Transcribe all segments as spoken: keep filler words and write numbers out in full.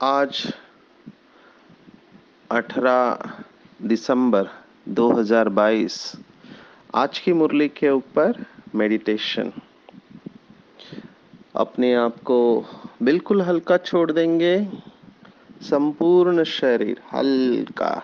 आज अठारह दिसंबर दो हज़ार बाईस। आज की मुरली के ऊपर मेडिटेशन। अपने आप को बिल्कुल हल्का छोड़ देंगे। संपूर्ण शरीर हल्का,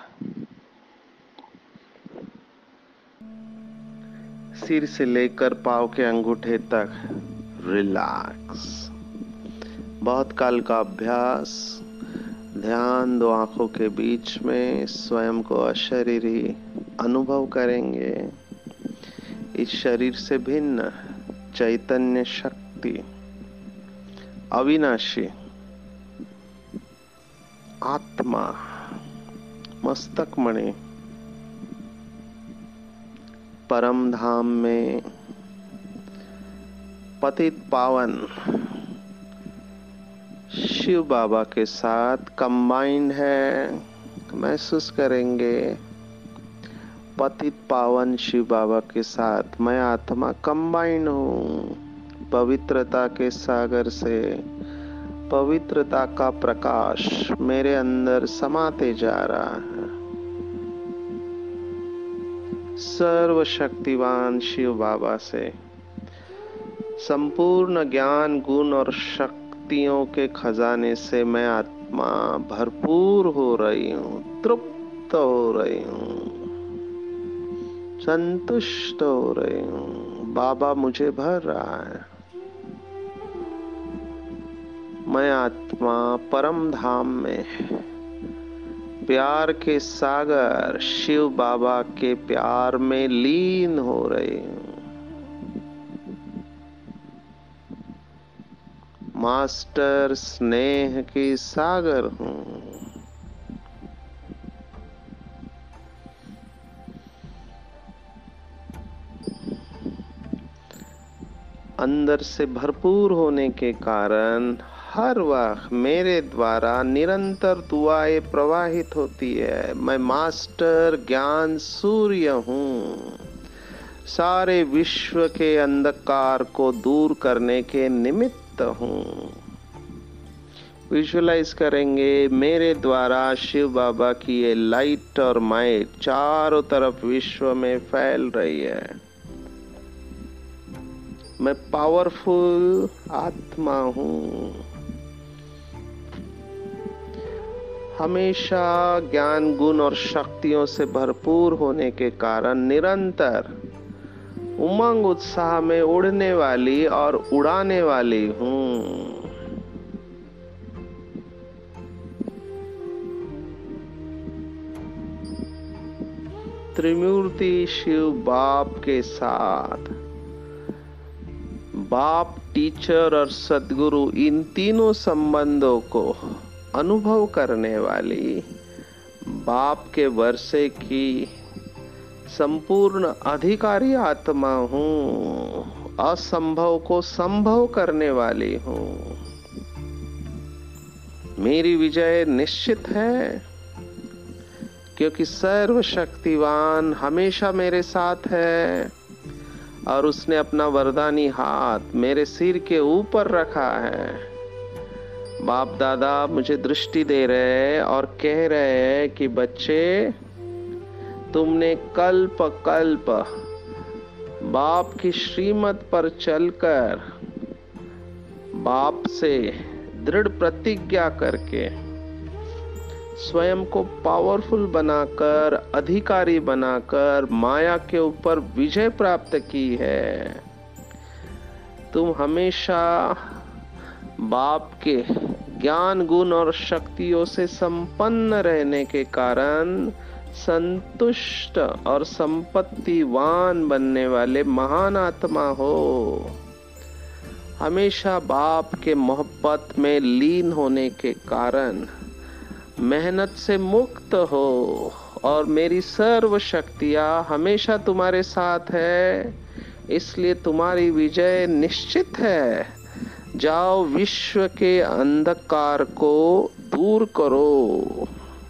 सिर से लेकर पांव के अंगूठे तक रिलैक्स। बहुत काल का अभ्यास। ध्यान दो आंखों के बीच में स्वयं को अशरीरी अनुभव करेंगे। इस शरीर से भिन्न चैतन्य शक्ति, अविनाशी आत्मा, मस्तक मणि, परम धाम में पतित पावन शिव बाबा के साथ कंबाइंड है। महसूस करेंगे पतित पावन शिव बाबा के साथ मैं आत्मा कंबाइंड हूँ। पवित्रता के सागर से पवित्रता का प्रकाश मेरे अंदर समाते जा रहा है। सर्वशक्तिवान शिव बाबा से संपूर्ण ज्ञान, गुण और शक्तियों के खजाने से मैं आत्मा भरपूर हो रही हूँ, तृप्त हो रही हूँ, संतुष्ट हो रही हूँ। बाबा मुझे भर रहा है। मैं आत्मा परम धाम में प्यार के सागर शिव बाबा के प्यार में लीन हो रही हूँ। मास्टर स्नेह की सागर हूँ। अंदर से भरपूर होने के कारण हर वक्त मेरे द्वारा निरंतर दुआएं प्रवाहित होती है। मैं मास्टर ज्ञान सूर्य हूँ। सारे विश्व के अंधकार को दूर करने के निमित्त हूँ। विजुअलाइज करेंगे मेरे द्वारा शिव बाबा की ये लाइट और माइट चारों तरफ विश्व में फैल रही है। मैं पावरफुल आत्मा हूँ। हमेशा ज्ञान, गुण और शक्तियों से भरपूर होने के कारण निरंतर उमंग उत्साह में उड़ने वाली और उड़ाने वाली हूँ। त्रिमूर्ति शिव बाप के साथ बाप, टीचर और सद्गुरु, इन तीनों संबंधों को अनुभव करने वाली बाप के वर्षे की संपूर्ण अधिकारी आत्मा हूँ। असंभव को संभव करने वाली हूँ। मेरी विजय निश्चित है, क्योंकि सर्वशक्तिवान हमेशा मेरे साथ है और उसने अपना वरदानी हाथ मेरे सिर के ऊपर रखा है। बाप दादा मुझे दृष्टि दे रहे हैं और कह रहे हैं कि बच्चे, तुमने कल्प कल्प बाप की श्रीमत पर चलकर बाप से दृढ़ प्रतिज्ञा करके स्वयं को पावरफुल बनाकर, अधिकारी बनाकर माया के ऊपर विजय प्राप्त की है। तुम हमेशा बाप के ज्ञान, गुण और शक्तियों से संपन्न रहने के कारण संतुष्ट और संपत्तिवान बनने वाले महान आत्मा हो। हमेशा बाप के मोहब्बत में लीन होने के कारण मेहनत से मुक्त हो और मेरी सर्व शक्तियां हमेशा तुम्हारे साथ है, इसलिए तुम्हारी विजय निश्चित है। जाओ, विश्व के अंधकार को दूर करो।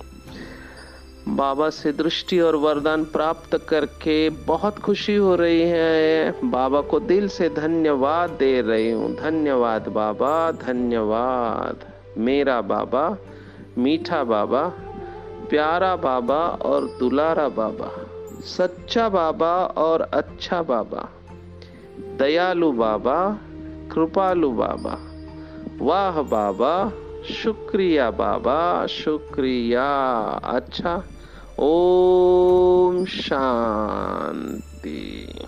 बाबा से दृष्टि और वरदान प्राप्त करके बहुत खुशी हो रही है। बाबा को दिल से धन्यवाद दे रही हूँ। धन्यवाद बाबा, धन्यवाद। मेरा बाबा मीठा बाबा, प्यारा बाबा और दुलारा बाबा, सच्चा बाबा और अच्छा बाबा, दयालु बाबा, कृपालु बाबा, वाह बाबा, शुक्रिया बाबा, शुक्रिया। अच्छा, ओम शांति।